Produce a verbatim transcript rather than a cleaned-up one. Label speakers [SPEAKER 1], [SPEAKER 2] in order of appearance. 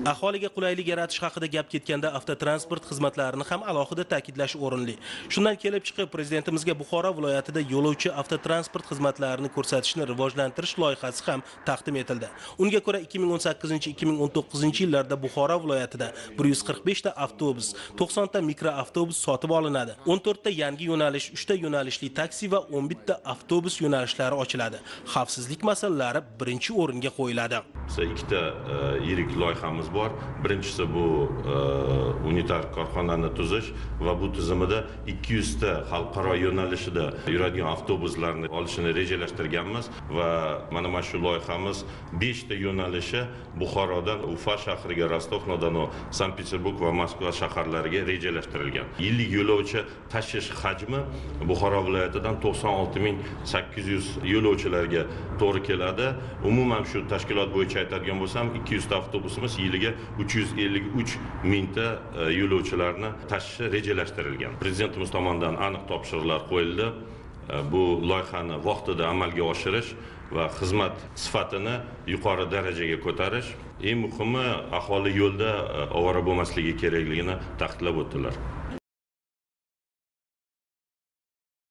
[SPEAKER 1] Aholiga qulaylik yaratish haqida gap ketganda avtotransport xizmatlarini ham alohida ta'kidlash o'rinli. Shundan kelib chiqib, prezidentimizga Buxoro viloyatida yo'lovchi avtotransport xizmatlarini ko'rsatishni rivojlantirish loyihasi ham taqdim etildi. Unga ko'ra ikki ming o'n sakkizinchi ikki ming o'n to'qqizinchi yillarda Buxoro viloyatida bir yuz qirq besh ta avtobus, to'qson ta mikroavtobus sotib olinadi. o'n to'rt ta yangi yo'nalish, uch ta yo'nalishli taksi va o'n bitta avtobus yo'nalishlari ochiladi. Xavfsizlik masalalari birinchi o'ringa qo'yiladi.
[SPEAKER 2] Ikkita yirik loyihamiz bor. Birinchisi bu unitar korxonani tuzish va bu tizimida ikki yuz ta xalqaro yo'nalishida yuradigan avtobuslarni olishni rejalashtirganmiz va mana mana shu loyihamiz besh ta yo'nalishi Buxorodan Ufa shahriga, Rostov-na-Don, Sankt-Peterburg va Moskva shaharlariga rejalashtirilgan. Yillik yo'lovchi tashish hajmi Buxoro viloyatidan to'qson olti ming sakkiz yuz yo'lovchilarga to'g'ri keladi. Umuman shu tashkilot bo'yicha aytadigan bo'lsam, ikki yuz ta avtobusimiz yiliga uch yuz ellik uch mingta yo'lovchilarni tashishi rejalashtirilgan. Prezidentimiz tomonidan aniq topshiriqlar qo'yildi. Bu loyihani vaqtida amalga oshirish va xizmat sifatini yuqori darajaga ko'tarish, eng muhimi aholi yo'lda ovora bo'lmasligi kerakligini ta'kidlab o'tdilar.